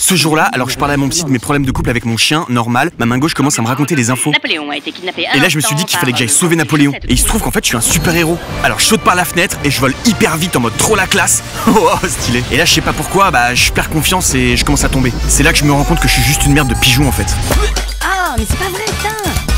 Ce jour-là, alors que je parlais à mon psy de mes problèmes de couple avec mon chien, normal, ma main gauche commence à me raconter les infos. Napoléon a été kidnappé. Et là je me suis dit qu'il fallait que j'aille sauver Napoléon. Et il se trouve qu'en fait je suis un super héros. Alors je saute par la fenêtre et je vole hyper vite en mode trop la classe. Oh stylé. Et là je sais pas pourquoi, bah je perds confiance et je commence à tomber. C'est là que je me rends compte que je suis juste une merde de pigeon en fait. Ah mais c'est pas vrai, putain.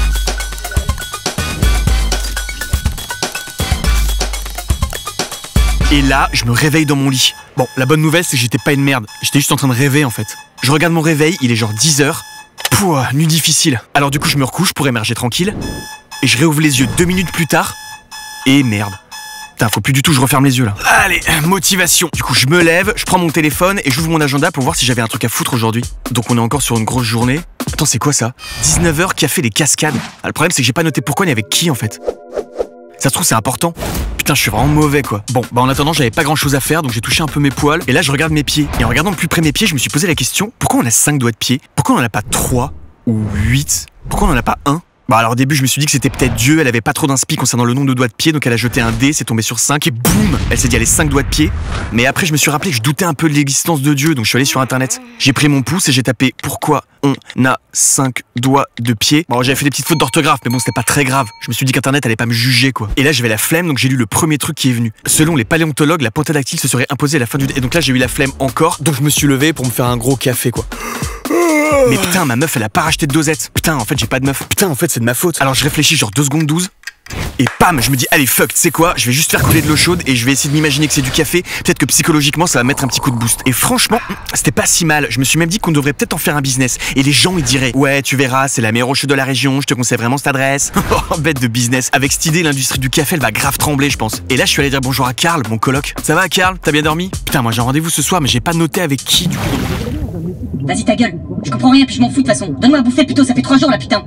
Et là, je me réveille dans mon lit. Bon, la bonne nouvelle, c'est que j'étais pas une merde. J'étais juste en train de rêver, en fait. Je regarde mon réveil, il est genre 10h. Pouah, nuit difficile. Alors du coup, je me recouche pour émerger tranquille. Et je réouvre les yeux 2 minutes plus tard. Et merde. Putain, faut plus du tout que je referme les yeux, là. Allez, motivation. Du coup, je me lève, je prends mon téléphone et j'ouvre mon agenda pour voir si j'avais un truc à foutre aujourd'hui. Donc on est encore sur une grosse journée. Attends, c'est quoi ça? 19h, café les cascades. Ah, le problème, c'est que j'ai pas noté pourquoi ni avec qui, en fait. Ça se trouve, c'est important. Putain, je suis vraiment mauvais, quoi. Bon, bah en attendant, j'avais pas grand chose à faire, donc j'ai touché un peu mes poils. Et là, je regarde mes pieds. Et en regardant de plus près mes pieds, je me suis posé la question, pourquoi on a 5 doigts de pied? Pourquoi on en a pas 3 ou 8? Pourquoi on en a pas 1? Bah alors au début, je me suis dit que c'était peut-être Dieu, elle avait pas trop d'inspi concernant le nombre de doigts de pied, donc elle a jeté un dé, c'est tombé sur 5 et boum, elle s'est dit allez 5 doigts de pied. Mais après, je me suis rappelé que je doutais un peu de l'existence de Dieu, donc je suis allé sur internet. J'ai pris mon pouce et j'ai tapé pourquoi on a 5 doigts de pied. Bon, j'avais fait des petites fautes d'orthographe, mais bon, c'était pas très grave. Je me suis dit qu'internet allait pas me juger, quoi. Et là, j'avais la flemme, donc j'ai lu le premier truc qui est venu. Selon les paléontologues, la pentadactyle se serait imposée à la fin du... Et donc là, j'ai eu la flemme encore, donc je me suis levé pour me faire un gros café, quoi. Mais putain, ma meuf, elle a pas racheté de dosette. Putain, en fait, j'ai pas de meuf. Putain, en fait, c'est de ma faute. Alors je réfléchis genre 2 secondes 12. Et pam, je me dis, allez, fuck, tu sais quoi, je vais juste faire couler de l'eau chaude et je vais essayer de m'imaginer que c'est du café. Peut-être que psychologiquement, ça va mettre un petit coup de boost. Et franchement, c'était pas si mal. Je me suis même dit qu'on devrait peut-être en faire un business. Et les gens, ils diraient, ouais, tu verras, c'est la meilleure roche de la région, je te conseille vraiment cette adresse. Oh, bête de business. Avec cette idée, l'industrie du café, elle va grave trembler, je pense. Et là, je suis allé dire bonjour à Karl, mon coloc. Ça va, Karl? T'as bien dormi? Putain, moi j'ai un rendez-vous ce soir, mais j'ai pas noté avec qui, du coup. Vas-y ta gueule, je comprends rien puis je m'en fous de toute façon. Donne-moi à bouffer plutôt, ça fait 3 jours là putain.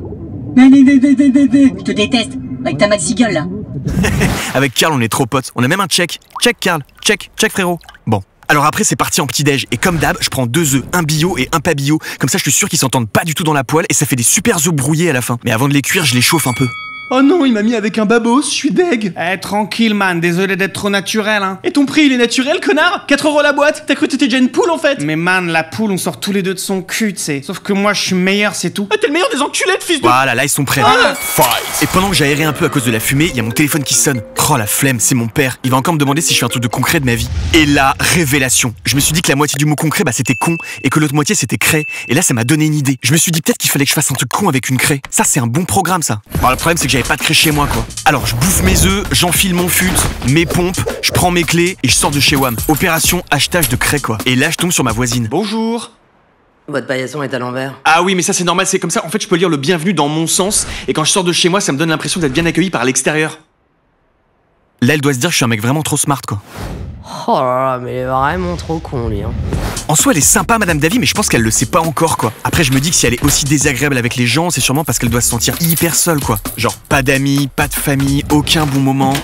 Je te déteste, avec ta maxi gueule là. Avec Karl, on est trop potes. On a même un check. Check, Karl. Check frérot. Bon. Alors après, c'est parti en petit-déj. Et comme d'hab, je prends 2 œufs, un bio et un pas bio. Comme ça, je suis sûr qu'ils s'entendent pas du tout dans la poêle et ça fait des super œufs brouillés à la fin. Mais avant de les cuire, je les chauffe un peu. Oh non, il m'a mis avec un babos, je suis deg. Eh, tranquille, man, désolé d'être trop naturel, hein. Et ton prix, il est naturel, connard? 4 € la boîte? T'as cru que t'étais déjà une poule, en fait? Mais man, la poule, on sort tous les deux de son cul, tu sais. Sauf que moi, je suis meilleur, c'est tout. Ah, t'es le meilleur des enculettes, fils de... Voilà, là, ils sont prêts. Ah. Fight. Et pendant que j'aérais un peu à cause de la fumée, il y a mon téléphone qui sonne. Oh, la flemme, c'est mon père. Il va encore me demander si je fais un truc de concret de ma vie. Et là, révélation. Je me suis dit que la moitié du mot concret, bah, c'était con. Et que l'autre moitié, c'était craie. Et là, ça m'a donné une idée. Je me suis dit peut-être qu'il fallait que je fasse un truc con avec une craie. Ça, c'est un bon programme, ça. Bon, le problème, c'est que j'avais pas de craie chez moi, quoi. Alors je bouffe mes œufs, j'enfile mon fut, mes pompes, je prends mes clés et je sors de chez WAM. Opération achetage de craie quoi. Et là je tombe sur ma voisine. Bonjour. Votre paillasson est à l'envers. Ah oui, mais ça c'est normal, c'est comme ça. En fait, je peux lire le bienvenu dans mon sens. Et quand je sors de chez moi, ça me donne l'impression d'être bien accueilli par l'extérieur. Là elle doit se dire que je suis un mec vraiment trop smart quoi. Oh là là, mais il est vraiment trop con lui, hein. En soi elle est sympa Madame Davy, mais je pense qu'elle le sait pas encore quoi. Après je me dis que si elle est aussi désagréable avec les gens, c'est sûrement parce qu'elle doit se sentir hyper seule quoi. Genre pas d'amis, pas de famille, aucun bon moment.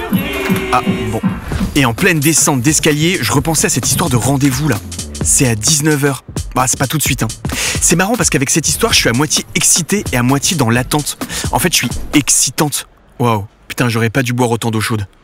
Ah bon. Et en pleine descente d'escalier, je repensais à cette histoire de rendez-vous là. C'est à 19h. Bah c'est pas tout de suite hein. C'est marrant parce qu'avec cette histoire, je suis à moitié excité et à moitié dans l'attente. En fait, je suis excitante. Waouh. Putain, j'aurais pas dû boire autant d'eau chaude.